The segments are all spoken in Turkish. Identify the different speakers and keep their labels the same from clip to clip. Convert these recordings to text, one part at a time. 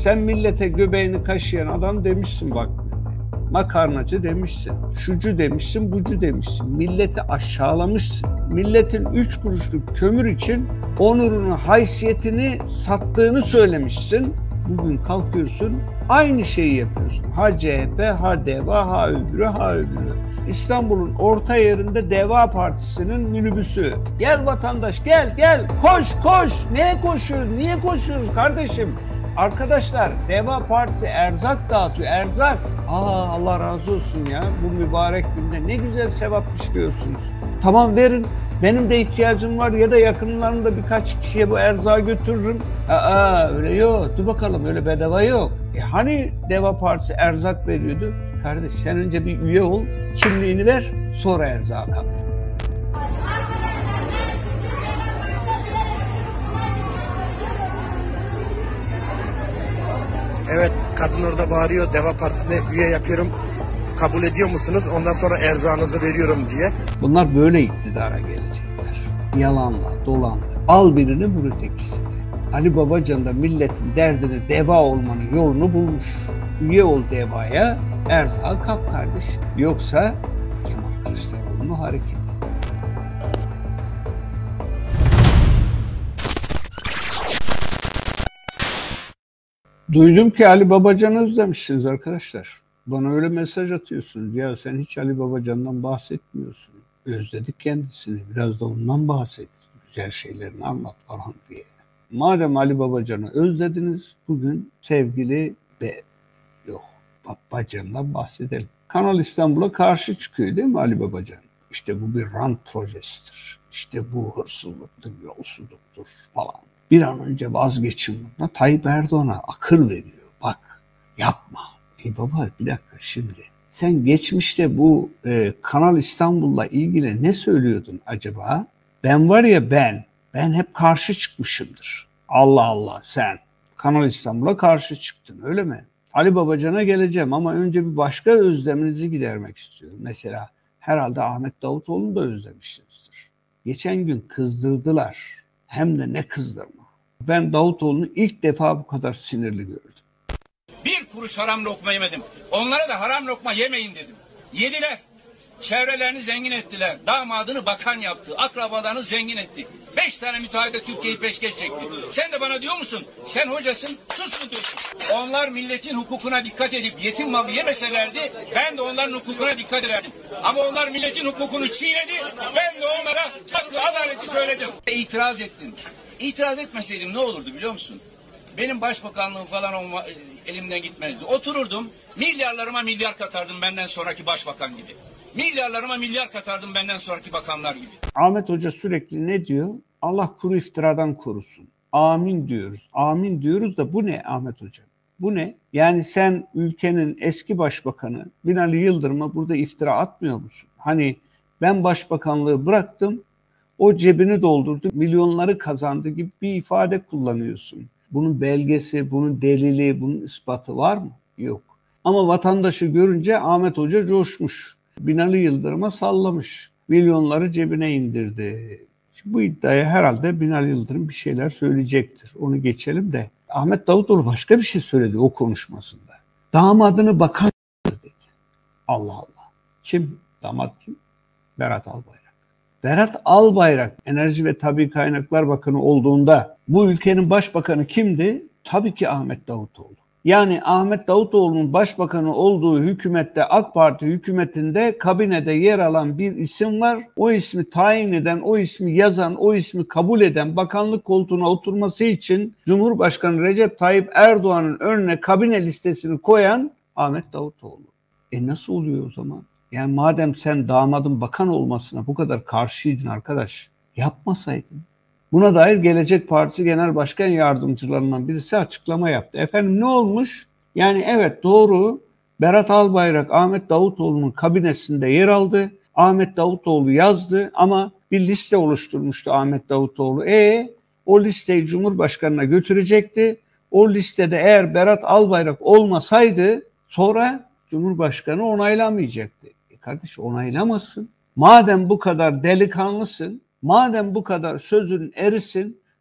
Speaker 1: Sen millete göbeğini kaşıyan adam demişsin bak. Makarnacı demişsin, şucu demişsin, bucu demişsin. Milleti aşağılamışsın. Milletin 3 kuruşluk kömür için onurunu, haysiyetini sattığını söylemişsin. Bugün kalkıyorsun, aynı şeyi yapıyorsun. Ha CHP, ha DEVA, ha öbürü, ha öbürü. İstanbul'un orta yerinde DEVA Partisi'nin minibüsü. Gel vatandaş, gel, koş. Neye koşuyoruz, niye koşuyoruz kardeşim? Arkadaşlar, DEVA Partisi erzak dağıtıyor, erzak. Allah razı olsun ya, bu mübarek günde ne güzel sevap işliyorsunuz. Tamam verin, benim de ihtiyacım var ya da yakınlarımda birkaç kişiye bu erzağı götürürüm. Öyle yok, dur bakalım öyle bedava yok. Hani DEVA Partisi erzak veriyordu? Kardeş sen önce bir üye ol, kimliğini ver, sonra erzağı kap.
Speaker 2: Evet, kadın orada bağırıyor, DEVA Partisi'ne üye yapıyorum, kabul ediyor musunuz? Ondan sonra erzağınızı veriyorum diye.
Speaker 1: Bunlar böyle iktidara gelecekler. Yalanla, dolanla. Al birini vur ötekisini. Ali Babacan da milletin derdini DEVA olmanın yolunu bulmuş. Üye ol DEVA'ya, erzağı kap kardeş. Yoksa Kemal Kılıçdaroğlu'nun hareketi. Duydum ki Ali Babacan'ı özlemişsiniz arkadaşlar. Bana öyle mesaj atıyorsunuz. Ya sen hiç Ali Babacan'dan bahsetmiyorsun. Özledik kendisini. Biraz da ondan bahset. Güzel şeylerini anlat falan diye. Madem Ali Babacan'ı özlediniz, bugün sevgili Babacan'dan bahsedelim. Kanal İstanbul'a karşı çıkıyor değil mi Ali Babacan? İşte bu bir rant projesidir. İşte bu hırsızlıktır, yolsuzluktur falan. Bir an önce vazgeçin bundan. Tayyip Erdoğan'a akıl veriyor. Bak yapma. Baba bir dakika şimdi. Sen geçmişte bu Kanal İstanbul'la ilgili ne söylüyordun acaba? Ben var ya ben hep karşı çıkmışımdır. Allah sen Kanal İstanbul'a karşı çıktın öyle mi? Ali Babacan'a geleceğim ama önce bir başka özleminizi gidermek istiyorum. Mesela herhalde Ahmet Davutoğlu'nu da özlemişsinizdir. Geçen gün kızdırdılar. Hem de ne kızdırma. Ben Davutoğlu'nu ilk defa bu kadar sinirli gördüm.
Speaker 3: Bir kuruş haram lokma yemedim. Onlara da haram lokma yemeyin dedim. Yediler. Çevrelerini zengin ettiler. Damadını bakan yaptı. Akrabalarını zengin etti. 5 tane müteahhide Türkiye'yi peşkeş çekti. Sen de bana diyor musun? Sen hocasın, sus mu diyorsun? Onlar milletin hukukuna dikkat edip yetim malı yemeselerdi ben de onların hukukuna dikkat ederdim. Ama onlar milletin hukukunu çiğnedi. Ben de onlara hakkı, adaleti söyledim. İtiraz ettim. İtiraz etmeseydim ne olurdu biliyor musun? Benim başbakanlığım falan elimden gitmezdi. Otururdum, milyarlarıma milyar katardım benden sonraki başbakan gibi. Milyarlarıma milyar katardım benden sonraki bakanlar gibi.
Speaker 1: Ahmet Hoca sürekli ne diyor? Allah kuru iftiradan korusun. Amin diyoruz. Amin diyoruz da bu ne Ahmet Hoca? Bu ne? Yani sen ülkenin eski başbakanı Binali Yıldırım'a burada iftira atmıyor musun? Hani ben başbakanlığı bıraktım, o cebini doldurdu, milyonları kazandı gibi bir ifade kullanıyorsun. Bunun belgesi, bunun delili, bunun ispatı var mı? Yok. Ama vatandaşı görünce Ahmet Hoca coşmuş. Binali Yıldırım'a sallamış. Milyonları cebine indirdi. Şimdi bu iddiaya herhalde Binali Yıldırım bir şeyler söyleyecektir. Onu geçelim de. Ahmet Davutoğlu başka bir şey söyledi o konuşmasında. Damadını bakan dedi. Allah Allah. Kim? Damat kim? Berat Albayrak. Berat Albayrak Enerji ve Tabii Kaynaklar Bakanı olduğunda bu ülkenin başbakanı kimdi? Tabii ki Ahmet Davutoğlu. Yani Ahmet Davutoğlu'nun başbakanı olduğu hükümette, AK Parti hükümetinde kabinede yer alan bir isim var. O ismi tayin eden, o ismi yazan, o ismi kabul eden, bakanlık koltuğuna oturması için Cumhurbaşkanı Recep Tayyip Erdoğan'ın önüne kabine listesini koyan Ahmet Davutoğlu. Nasıl oluyor o zaman? Yani madem sen damadın bakan olmasına bu kadar karşıydın arkadaş, yapmasaydın. Buna dair Gelecek Partisi Genel Başkan Yardımcılarından birisi açıklama yaptı. Efendim ne olmuş? Yani evet doğru, Berat Albayrak Ahmet Davutoğlu'nun kabinesinde yer aldı. Ahmet Davutoğlu yazdı ama bir liste oluşturmuştu Ahmet Davutoğlu. O listeyi Cumhurbaşkanı'na götürecekti. O listede eğer Berat Albayrak olmasaydı sonra Cumhurbaşkanı onaylamayacaktı. Kardeş onaylamasın. Madem bu kadar delikanlısın, madem bu kadar sözün erisin,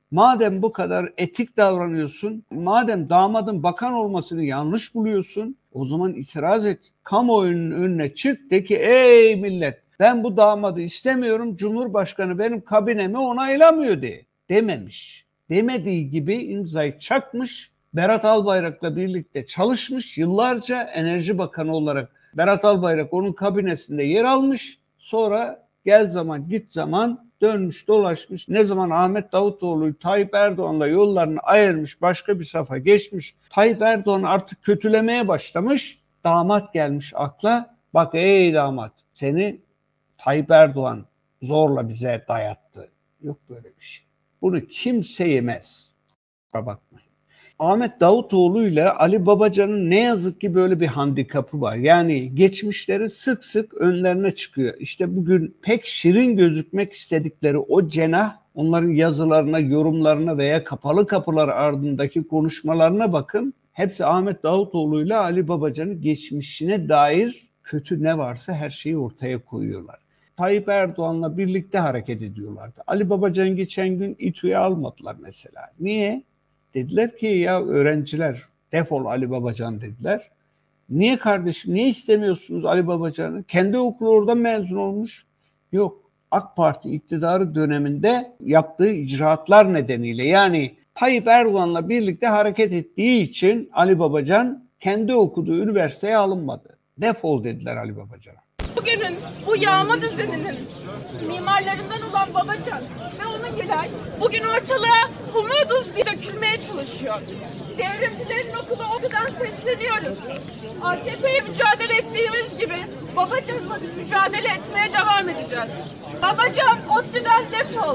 Speaker 1: Madem bu kadar etik davranıyorsun, madem damadın bakan olmasını yanlış buluyorsun, o zaman itiraz et. Kamuoyunun önüne çık, de ki ey millet, ben bu damadı istemiyorum, Cumhurbaşkanı benim kabinemi onaylamıyor de. Dememiş. Demediği gibi imzayı çakmış, Berat Albayrak'la birlikte çalışmış, yıllarca Enerji Bakanı olarak Berat Albayrak onun kabinesinde yer almış, sonra gel zaman git zaman dönmüş dolaşmış, ne zaman Ahmet Davutoğlu'yu Tayyip Erdoğan'la yollarını ayırmış, başka bir safa geçmiş, Tayyip Erdoğan artık kötülemeye başlamış, damat gelmiş akla, bak ey damat, seni Tayyip Erdoğan zorla bize dayattı. Yok böyle bir şey. Bunu kimse yemez. Bakmayın. Ahmet Davutoğlu ile Ali Babacan'ın ne yazık ki böyle bir handikapı var. Yani geçmişleri sık sık önlerine çıkıyor. İşte bugün pek şirin gözükmek istedikleri o cenah, onların yazılarına, yorumlarına veya kapalı kapılar ardındaki konuşmalarına bakın. Hepsi Ahmet Davutoğlu ile Ali Babacan'ın geçmişine dair kötü ne varsa her şeyi ortaya koyuyorlar. Tayyip Erdoğan'la birlikte hareket ediyorlardı. Ali Babacan geçen gün İTÜ'ye almadılar mesela. Niye? Dediler ki ya öğrenciler defol Ali Babacan dediler. Niye kardeşim, niye istemiyorsunuz Ali Babacan'ı? Kendi okulu oradan mezun olmuş. Yok, AK Parti iktidarı döneminde yaptığı icraatlar nedeniyle, yani Tayyip Erdoğan'la birlikte hareket ettiği için Ali Babacan kendi okuduğu üniversiteye alınmadı. Defol dediler Ali Babacan'a.
Speaker 4: Bugünün bu yağma düzeninin mimarlarından olan Babacan ve onun gibiler bugün ortalığa umuduz diye dökülmeye çalışıyor. Devrimcilerin okulu okudan sesleniyoruz. AKP'ye mücadele ettiğimiz gibi Babacan'la mücadele etmeye devam edeceğiz. Babacan ODTÜ'den defol.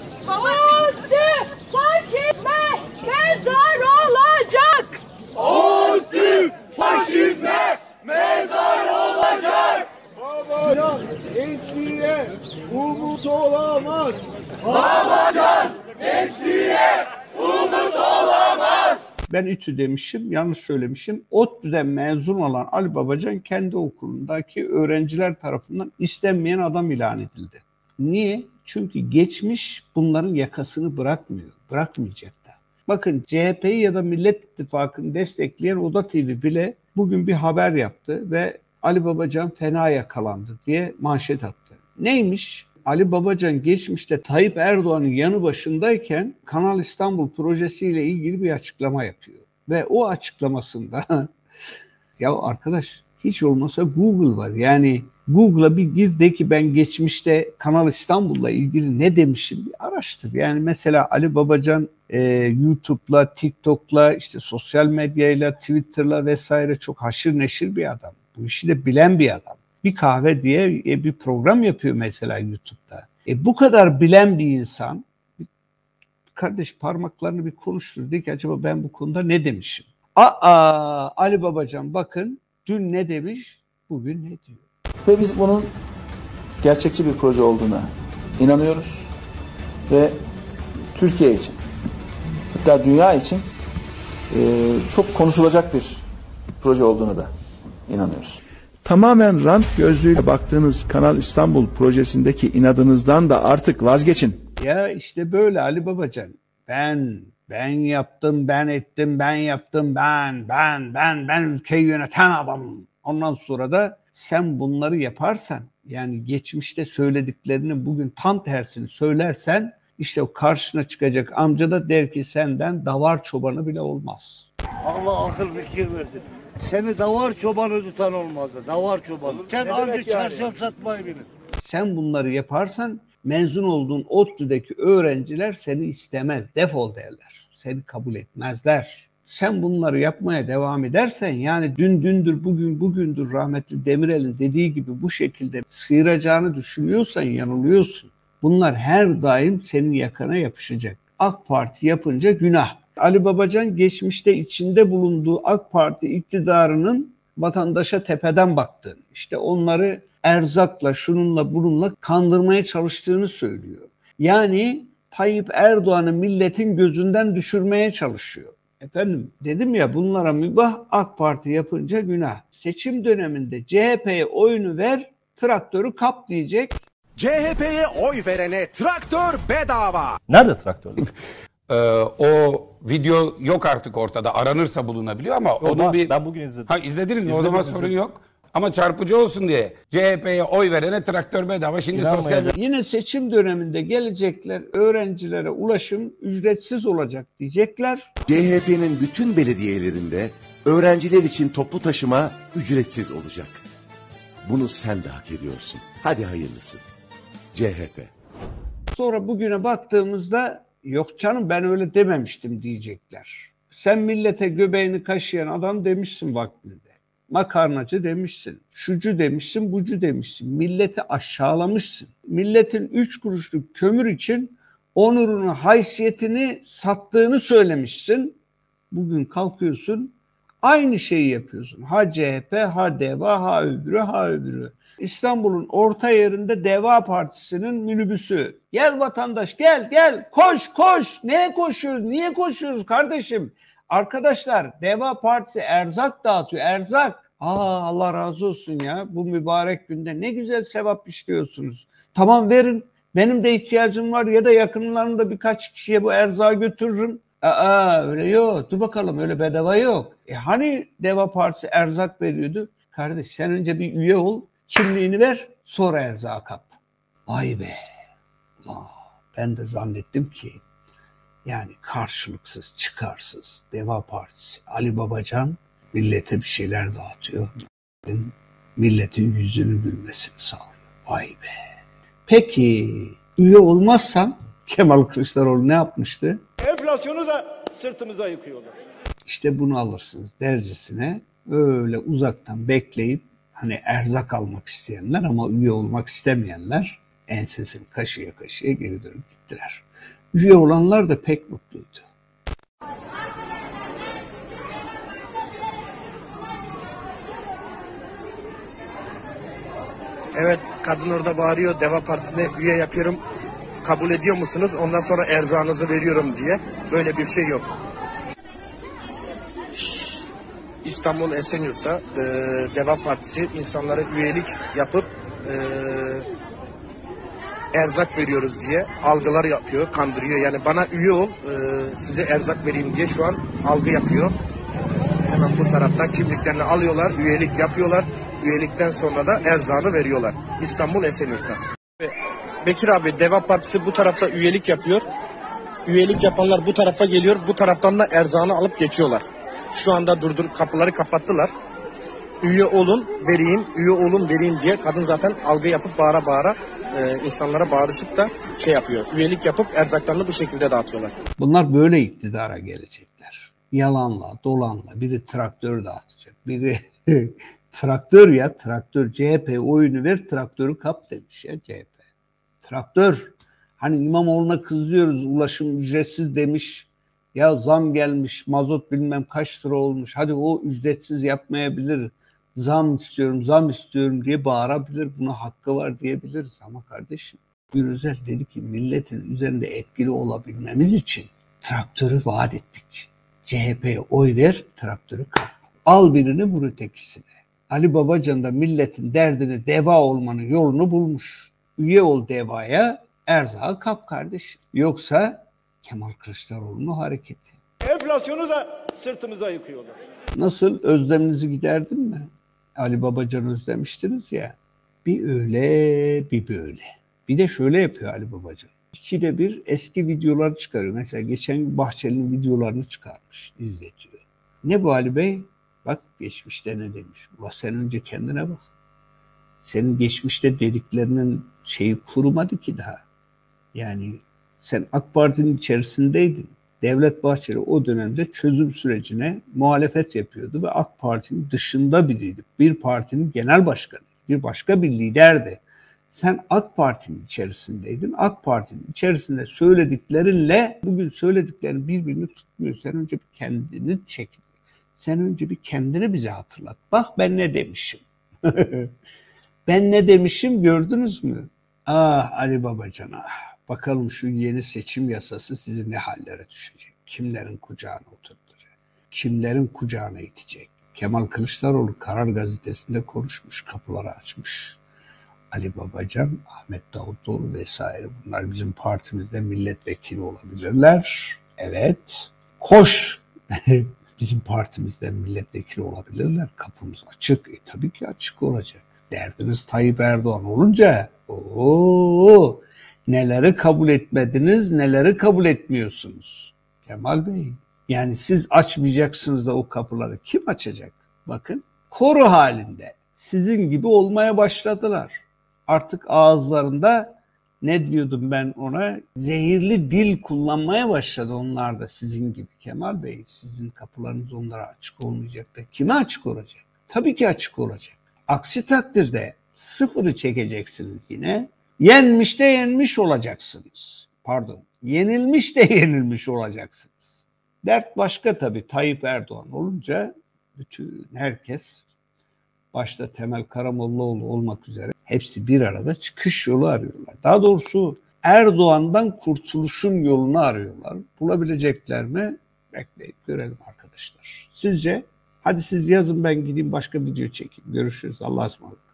Speaker 4: ODTÜ faşizme mezar olacak.
Speaker 5: ODTÜ faşizme mezar olacak. Babacan gençliğe umut olamaz. Babacan gençliğe umut olamaz.
Speaker 1: Ben İTÜ demişim, yanlış söylemişim. ODTÜ'den mezun olan Ali Babacan kendi okulundaki öğrenciler tarafından istenmeyen adam ilan edildi. Niye? Çünkü geçmiş bunların yakasını bırakmıyor, bırakmayacak da. Bakın CHP'yi ya da Millet İttifakı'nı destekleyen Oda TV bile bugün bir haber yaptı ve Ali Babacan fena yakalandı diye manşet attı. Neymiş? Ali Babacan geçmişte Tayyip Erdoğan'ın yanı başındayken Kanal İstanbul projesiyle ilgili bir açıklama yapıyor. Ve o açıklamasında ya arkadaş hiç olmasa Google var. Yani Google'a bir gir de ki ben geçmişte Kanal İstanbul'la ilgili ne demişim bir araştır. Yani mesela Ali Babacan YouTube'la, TikTok'la, işte sosyal medyayla, Twitter'la vesaire çok haşır neşir bir adam. Bu işi de bilen bir adam. Bir kahve diye bir program yapıyor mesela YouTube'da. Bu kadar bilen bir insan, kardeş parmaklarını bir konuştur. De ki acaba ben bu konuda ne demişim? Ali Babacan bakın dün ne demiş, bugün ne diyor?
Speaker 6: Ve biz bunun gerçekçi bir proje olduğuna inanıyoruz. Ve Türkiye için, hatta dünya için çok konuşulacak bir proje olduğunu da inanıyoruz. Tamamen rant gözlüğüyle baktığınız Kanal İstanbul projesindeki inadınızdan da artık vazgeçin.
Speaker 1: Ya işte böyle Ali Babacan. Ben yaptım, ben ettim, ben yaptım, ben ülkeyi yöneten adamım. Ondan sonra da sen bunları yaparsan, yani geçmişte söylediklerinin bugün tam tersini söylersen, işte o karşına çıkacak amca da der ki senden davar çobanı bile olmaz.
Speaker 7: Allah akıl fikir versin. Seni davar çobanı tutan olmazdı. Davar çobanı. Sen ancak çarşaf satmayı bilin.
Speaker 1: Sen bunları yaparsan mezun olduğun ODTÜ'deki öğrenciler seni istemez. Defol derler. Seni kabul etmezler. Sen bunları yapmaya devam edersen, yani dündür bugün bugündür rahmetli Demirel'in dediği gibi bu şekilde sıyıracağını düşünüyorsan yanılıyorsun. Bunlar her daim senin yakana yapışacak. AK Parti yapınca günah. Ali Babacan geçmişte içinde bulunduğu AK Parti iktidarının vatandaşa tepeden baktığını, işte onları erzakla, şununla bununla kandırmaya çalıştığını söylüyor. Yani Tayyip Erdoğan'ı milletin gözünden düşürmeye çalışıyor. Efendim dedim ya, bunlara mübah, AK Parti yapınca günah. Seçim döneminde CHP'ye oyunu ver, traktörü kap diyecek.
Speaker 8: CHP'ye oy verene traktör bedava.
Speaker 9: Nerede traktör?
Speaker 8: O video yok artık ortada. Aranırsa bulunabiliyor ama onun bir...
Speaker 9: Ben bugün izledim.
Speaker 8: Ha, izlediniz mi? O zaman sorun yok. Ama çarpıcı olsun diye CHP'ye oy verene traktör bedava. Şimdi sosyal...
Speaker 1: Yine seçim döneminde gelecekler, öğrencilere ulaşım ücretsiz olacak diyecekler.
Speaker 10: CHP'nin bütün belediyelerinde öğrenciler için toplu taşıma ücretsiz olacak. Bunu sen de hak ediyorsun. Hadi hayırlısı. CHP.
Speaker 1: Sonra bugüne baktığımızda yok canım ben öyle dememiştim diyecekler. Sen millete göbeğini kaşıyan adam demişsin vaktinde. Makarnacı demişsin, şucu demişsin, bucu demişsin. Milleti aşağılamışsın. Milletin 3 kuruşluk kömür için onurunu, haysiyetini sattığını söylemişsin. Bugün kalkıyorsun, aynı şeyi yapıyorsun. Ha CHP, ha DEVA, ha öbürü, ha öbürü. İstanbul'un orta yerinde DEVA Partisi'nin minibüsü. Gel vatandaş, gel, koş. Neye koşuyoruz, niye koşuyoruz kardeşim? Arkadaşlar DEVA Partisi erzak dağıtıyor, erzak. Allah razı olsun ya, bu mübarek günde ne güzel sevap işliyorsunuz. Tamam verin, benim de ihtiyacım var ya da yakınlarımda birkaç kişiye bu erzağı götürürüm. Öyle yok, dur bakalım öyle bedava yok. Hani DEVA Partisi erzak veriyordu? Kardeş sen önce bir üye ol, kimliğini ver, sonra erzağı kap. Vay be, Allah, ben de zannettim ki yani karşılıksız, çıkarsız DEVA Partisi, Ali Babacan millete bir şeyler dağıtıyor. Milletin yüzünü gülmesini sağlıyor. Vay be. Peki üye olmazsam Kemal Kılıçdaroğlu ne yapmıştı?
Speaker 5: Enflasyonu da sırtımıza yıkıyorlar.
Speaker 1: İşte bunu alırsınız dercesine öyle uzaktan bekleyip hani erzak almak isteyenler ama üye olmak istemeyenler ensesini kaşıya kaşıya geri dönüp gittiler. Üye olanlar da pek mutluydu.
Speaker 2: Evet, kadın orada bağırıyor, DEVA Partisi'ne üye yapıyorum, kabul ediyor musunuz? Ondan sonra erzağınızı veriyorum diye. Böyle bir şey yok. İstanbul Esenyurt'ta DEVA Partisi insanlara üyelik yapıp erzak veriyoruz diye algılar yapıyor, kandırıyor. Yani bana üye ol, size erzak vereyim diye şu an algı yapıyor. Hemen bu taraftan kimliklerini alıyorlar, üyelik yapıyorlar. Üyelikten sonra da erzağını veriyorlar. İstanbul Esenyurt'ta. Bekir abi, DEVA Partisi bu tarafta üyelik yapıyor. Üyelik yapanlar bu tarafa geliyor. Bu taraftan da erzağını alıp geçiyorlar. Şu anda kapıları kapattılar. Üye olun vereyim, üye olun vereyim diye kadın zaten algı yapıp bağıra bağıra insanlara bağırışıp da şey yapıyor. Üyelik yapıp erzaklarını bu şekilde dağıtıyorlar.
Speaker 1: Bunlar böyle iktidara gelecekler. Yalanla, dolanla. Biri traktör dağıtacak, biri traktör CHP oyunu ver, traktörü kap demiş ya CHP. Traktör. Hani İmamoğlu'na kızıyoruz, ulaşım ücretsiz demiş. Ya zam gelmiş, mazot bilmem kaç lira olmuş. Hadi o ücretsiz yapmayabilir. Zam istiyorum diye bağırabilir. Buna hakkı var diyebiliriz. Ama kardeşim Gürözel dedi ki milletin üzerinde etkili olabilmemiz için traktörü vaat ettik. CHP'ye oy ver, traktörü kap. Al birini vur ötekisine. Ali Babacan da milletin derdini DEVA olmanın yolunu bulmuş. Üye ol DEVA'ya, erzağı kap kardeşim. Yoksa Kemal Kılıçdaroğlu'nun hareketi.
Speaker 5: Enflasyonu da sırtımıza yıkıyorlar.
Speaker 1: Nasıl, özleminizi giderdim mi? Ali Babacan özlemiştiniz ya. Bir öyle bir böyle. Bir de şöyle yapıyor Ali Babacan. 2'de 1 eski videoları çıkarıyor. Mesela geçen gün Bahçeli'nin videolarını çıkarmış, izletiyor. Ne bu Ali Bey? Bak geçmişte ne demiş. Ulan sen önce kendine bak. Senin geçmişte dediklerinin şeyi kurumadı ki daha. Yani sen AK Parti'nin içerisindeydin. Devlet Bahçeli o dönemde çözüm sürecine muhalefet yapıyordu ve AK Parti'nin dışında biriydi. Bir partinin genel başkanı, bir başka bir liderdi. Sen AK Parti'nin içerisindeydin. AK Parti'nin içerisinde söylediklerinle bugün söylediklerin birbirini tutmuyor. Sen önce bir kendini çek. Sen önce bir kendini bize hatırlat. Bak ben ne demişim. Ben ne demişim gördünüz mü? Ah Ali Babacan ah. Bakalım şu yeni seçim yasası sizi ne hallere düşecek? Kimlerin kucağına oturtacak? Kimlerin kucağına itecek? Kemal Kılıçdaroğlu Karar Gazetesi'nde konuşmuş, kapıları açmış. Ali Babacan, Ahmet Davutoğlu vesaire bunlar bizim partimizde milletvekili olabilirler. Evet, koş. Bizim partimizden milletvekili olabilirler. Kapımız açık. Tabii ki açık olacak. Derdiniz Tayyip Erdoğan olunca neleri kabul etmediniz, neleri kabul etmiyorsunuz Kemal Bey. Yani siz açmayacaksınız da o kapıları kim açacak? Bakın, koru halinde sizin gibi olmaya başladılar. Artık ağızlarında, ne diyordum ben ona, zehirli dil kullanmaya başladı onlar da sizin gibi Kemal Bey. Sizin kapılarınız onlara açık olmayacak da kime açık olacak? Tabii ki açık olacak. Aksi takdirde sıfırı çekeceksiniz yine. Yenmiş de yenmiş olacaksınız. Pardon, yenilmiş de yenilmiş olacaksınız. Dert başka tabii. Tayyip Erdoğan olunca bütün herkes, başta Temel Karamollaoğlu olmak üzere, hepsi bir arada çıkış yolu arıyorlar. Daha doğrusu Erdoğan'dan kurtuluşun yolunu arıyorlar. Bulabilecekler mi? Bekleyip görelim arkadaşlar. Sizce? Hadi siz yazın, ben gideyim başka video çekeyim. Görüşürüz. Allah'a ısmarladık.